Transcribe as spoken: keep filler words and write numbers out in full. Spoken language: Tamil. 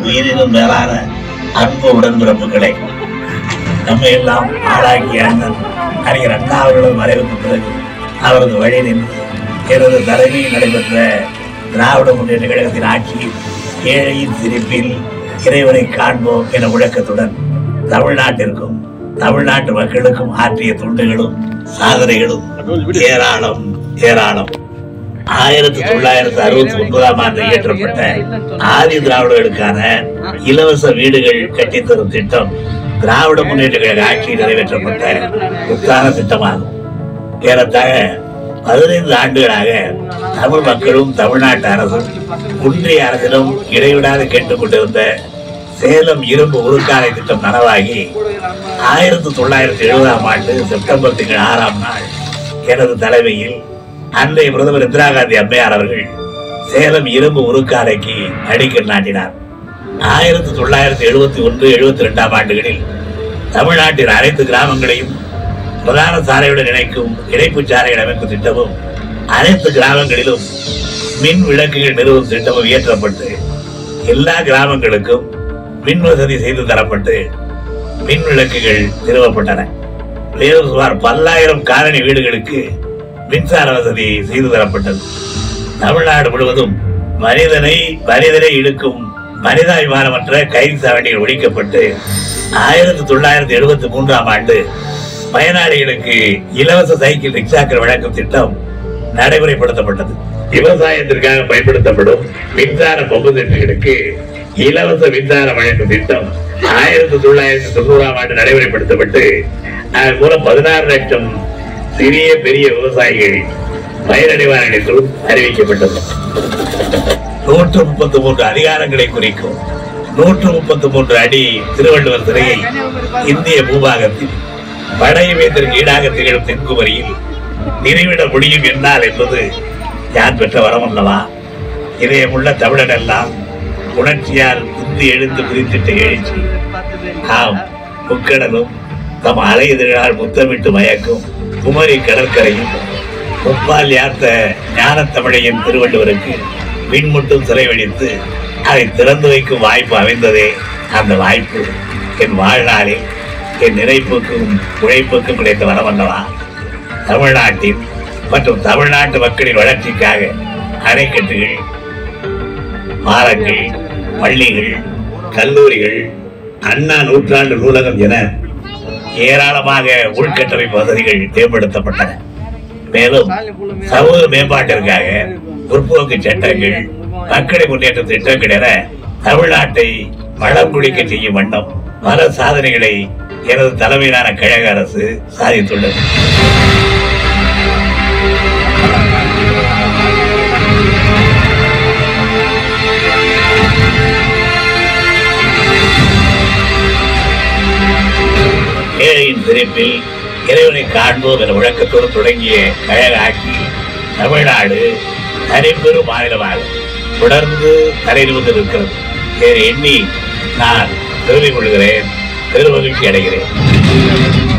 உயிரினும் மேலான அன்பு உடன்பிறப்புகளை நம்ம எல்லாம் ஆளாக்கிய அண்ணன் அறிஞர் அண்ணா அவர்களது மறைவுக்கு பிறகு அவரது வழி நின்று எனது தலைமையில் நடைபெற்ற திராவிட முன்னேற்ற கழகத்தின் ஆட்சியில் ஏழையின் சிரிப்பில் இறைவனை காண்போம் என முழக்கத்துடன் தமிழ்நாட்டிற்கும் தமிழ்நாட்டு மக்களுக்கும் ஆற்றிய தொண்டுகளும் சாதனைகளும் ஏராளம் ஏராளம். ஆயிரத்தி தொள்ளாயிரத்தி அறுபத்தி ஒன்பதாம் ஆண்டு இயற்றப்பட்ட ஆதி திராவிடர்களுக்கான இலவச வீடுகள் கட்டித்தரும் திட்டம் திராவிட முன்னேற்ற கழக ஆட்சியில் நிறைவேற்றப்பட்ட முத்தான திட்டமாகும். ஏறத்தாழ பதினைந்து ஆண்டுகளாக தமிழ் மக்களும் தமிழ்நாட்டு அரசும் ஒன்றிய அரசிடம் இடைவிடாது கேட்டுக் கொண்டிருந்த சேலம் இரும்பு உருக்காலை திட்டம் நனவாகி ஆயிரத்தி தொள்ளாயிரத்தி எழுபதாம் ஆண்டு செப்டம்பர் திங்கள் ஆறாம் நாள் எனது தலைமையில் அன்றைய பிரதமர் இந்திரா காந்தி அம்மையார் அவர்கள் சேலம் இரும்பு உருக்காலைக்கு அடிக்கல் நாட்டினார். ஆயிரத்தி தொள்ளாயிரத்தி எழுபத்தி ஒன்று எழுபத்தி இரண்டாம் ஆண்டுகளில் தமிழ்நாட்டின் அனைத்து கிராமங்களையும் பிரதான சாலையுடன் இணைக்கும் இணைப்பு சாலைகள் அமைக்கும் திட்டமும் அனைத்து கிராமங்களிலும் மின் விளக்குகள் நிறுவும் திட்டமும் இயற்றப்பட்டு எல்லா கிராமங்களுக்கும் மின் வசதி செய்து தரப்பட்டு மின் விளக்குகள் நிறுவப்பட்டன. மேலும் சுமார் பல்லாயிரம் காலனி வீடுகளுக்கு மின்சார வசதி செய்து தரப்பட்டது. தமிழ்நாடு முழுவதும் மனிதனை மனிதனை இழுக்கும் மனிதாபிமானமற்ற கைது சாவடிகள் ஒழிக்கப்பட்டு ஆயிரத்தி தொள்ளாயிரத்தி எழுபத்தி மூன்றாம் ஆண்டு பயனாளிகளுக்கு இலவச சைக்கிள் ரிக்ஷாக்கள் வழங்கும் திட்டம் நடைமுறைப்படுத்தப்பட்டது. விவசாயத்திற்காக பயன்படுத்தப்படும் மின்சார பம்பு செட்டுகளுக்கு இலவச மின்சாரம் வழங்கும் திட்டம் ஆயிரத்தி தொள்ளாயிரத்தி தொண்ணூறாம் ஆண்டு நடைமுறைப்படுத்தப்பட்டு அதன் மூலம் பதினாறு லட்சம் சிறிய பெரிய விவசாயிகள் பயனடைவார்கள் என்றும் அறிவிக்கப்பட்டது. நூற்று முப்பத்தி மூன்று அதிகாரங்களை குறிக்கும் நூற்று முப்பத்தி மூன்று அடி திருவள்ளுவர் சிலையை இந்திய பூபாகத்தில் வடஇமயத்திற்கு ஈடாக திகழும் தென்குமரியில் நிறுவிட முடியும் என்னால் என்பது யார் பெற்ற வரம் அல்லவா? இதயமுள்ள தமிழன் எல்லாம் உணர்ச்சியால் குந்தி எழுந்து குதித்திட்ட எழுச்சி. ஆம், முக்கடலும் தம் அலை எதிரால் முத்தமிட்டு மயக்கும் குமரி கடற்கரையும் முப்பால் யார்த்த ஞான தமிழையின் திருவள்ளுவருக்கு மின்முட்டும் சிறை வடித்து அதை திறந்து வைக்கும் வாய்ப்பு அமைந்ததே. அந்த வாய்ப்பு என் வாழ்நாளில் என் நினைப்புக்கும் உழைப்புக்கும் கிடைத்த வரவல்லவா? தமிழ்நாட்டின் மற்றும் தமிழ்நாட்டு மக்களின் வளர்ச்சிக்காக அணைக்கட்டுகள், பாலங்கள், பள்ளிகள், கல்லூரிகள், அண்ணா நூற்றாண்டு நூலகம் என ஏராளமாக உள்கட்டமைப்பு வசதிகள் மேம்படுத்தப்பட்டன. மேலும் சமூக மேம்பாட்டிற்காக முற்போக்கு சட்டங்கள், மக்களை முன்னேற்ற திட்டங்கள் என தமிழ்நாட்டை வளம் குளிக்க செய்யும் வண்ணம் பல சாதனைகளை எனது தலைமையிலான கழக அரசு சாதித்துள்ளது. ஏழையின் சிரிப்பில் இறைவனை காண்போம் என முழக்கத்தோடு தொடங்கிய கழக ஆட்சியில் தமிழ்நாடு தனிப்பெரும் மாநிலமாக தொடர்ந்து தலைநிமிர்ந்து இருக்கிறது. வேறு எண்ணி நான் பெருமை கொள்கிறேன், பெருமகிழ்ச்சி அடைகிறேன்.